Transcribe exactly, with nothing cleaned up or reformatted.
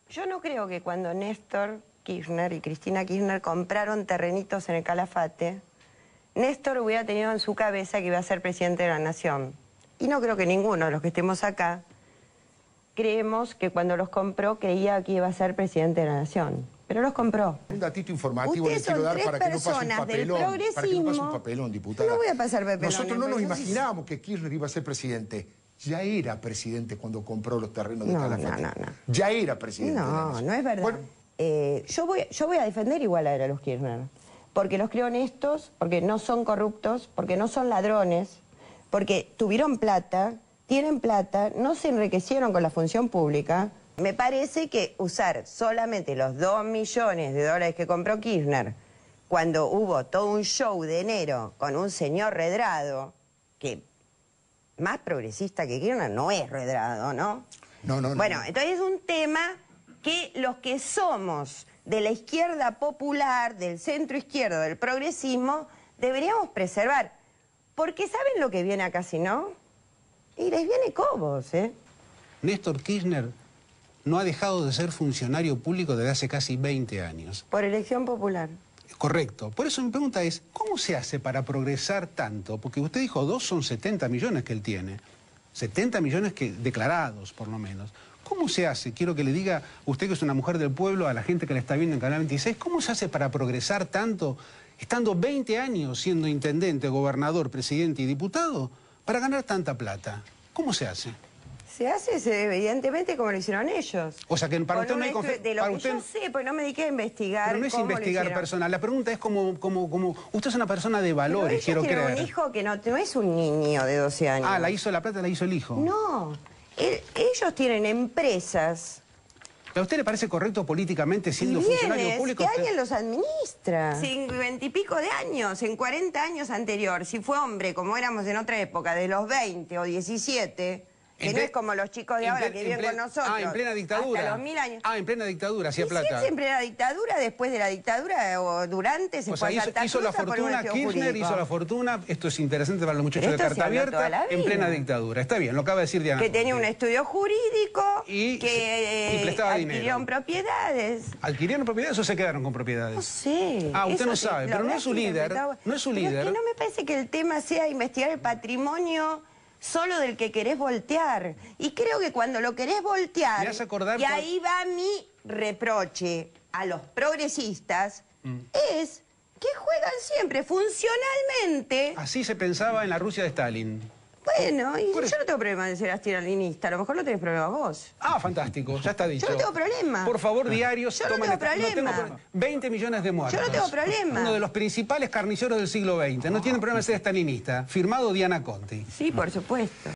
Yo no creo que cuando Néstor Kirchner y Cristina Kirchner compraron terrenitos en el Calafate, Néstor hubiera tenido en su cabeza que iba a ser presidente de la Nación. Y no creo que ninguno de los que estemos acá creemos que cuando los compró creía que iba a ser presidente de la Nación. Pero los compró. Un datito informativo le Ustedes quiero son dar tres para que no pase un personas del papelón. Para que no pase un progresismo. papelón, diputada. No voy a pasar papelón. Nosotros no nos pero imaginábamos que Kirchner iba a ser presidente. Ya era presidente cuando compró los terrenos de No, Calafate. no, no, no. Ya era presidente. de la No, Nación. no es verdad. Bueno, Eh, yo, voy, yo voy a defender igual a los Kirchner. Porque los creo honestos, porque no son corruptos, porque no son ladrones, porque tuvieron plata, tienen plata, no se enriquecieron con la función pública. Me parece que usar solamente los dos millones de dólares que compró Kirchner, cuando hubo todo un show de enero con un señor Redrado, que más progresista que Kirchner no es Redrado, ¿no? No, no, no. Bueno, entonces es un tema que los que somos de la izquierda popular, del centro izquierdo, del progresismo, deberíamos preservar. Porque ¿saben lo que viene acá si no? Y les viene cobos, ¿eh? Néstor Kirchner no ha dejado de ser funcionario público desde hace casi veinte años. Por elección popular. Correcto. Por eso mi pregunta es, ¿cómo se hace para progresar tanto? Porque usted dijo, dos son setenta millones que él tiene. setenta millones que, declarados, por lo menos. ¿Cómo se hace? Quiero que le diga, usted que es una mujer del pueblo, a la gente que la está viendo en Canal veintiséis, ¿cómo se hace para progresar tanto, estando veinte años siendo intendente, gobernador, presidente y diputado, para ganar tanta plata? ¿Cómo se hace? Se hace se- evidentemente como lo hicieron ellos. O sea que para Con usted no hay un confe- estu- De lo para que usted- yo sé, pues no me dediqué a investigar. Pero no es cómo lo investigar hicieron. personal. La pregunta es como, como, como... Usted es una persona de Pero valores, ella quiero tiene creer. un hijo que no, no es un niño de doce años. Ah, la hizo la plata, la hizo el hijo. No, el- ellos tienen empresas. ¿A usted le parece correcto políticamente, siendo y funcionario bienes público? que usted- alguien los administra. En veintipico de años, en cuarenta años anterior, si fue hombre, como éramos en otra época, de los veinte o diecisiete, que En no ple- es como los chicos de en ahora ple- que en viven ple- con nosotros. Ah, en plena dictadura. Hasta los mil años. Ah, en plena dictadura, hacía Y si plata. él siempre era dictadura, después de la dictadura o durante, se O fue sea, a hizo, Santa hizo la Cruz a poner un fortuna, estudio Kirchner jurídico. hizo la fortuna, esto es interesante para los muchachos Pero de esto se carta habló toda abierta, la en vida. plena dictadura. Está bien, lo acaba de decir Diana. Que tenía un Conte. estudio jurídico, Y- que y prestaba adquirieron dinero. propiedades. ¿Adquirieron propiedades o se quedaron con No propiedades? sé. Ah, usted Eso no sí, sabe, lo pero no habrá es su líder, inventado. no es su Pero líder. que no me parece que el tema sea investigar el patrimonio solo del que querés voltear. Y creo que cuando lo querés voltear, Me hace acordar y cuan- ahí va mi reproche a los progresistas, Mm. es que juegan siempre funcionalmente. Así se pensaba en la Rusia de Stalin. Bueno, y Por yo eso- no tengo problema de ser astiranista, a lo mejor no tenés problema vos. Ah, fantástico, ya está dicho. Yo no tengo problema. Por favor, diarios, Yo no tomen tengo esta- problema. veinte millones de muertos. Yo no tengo problema. Uno de los principales carniceros del siglo veinte. No tiene problema de ser estalinista. Firmado Diana Conti. Sí, por supuesto.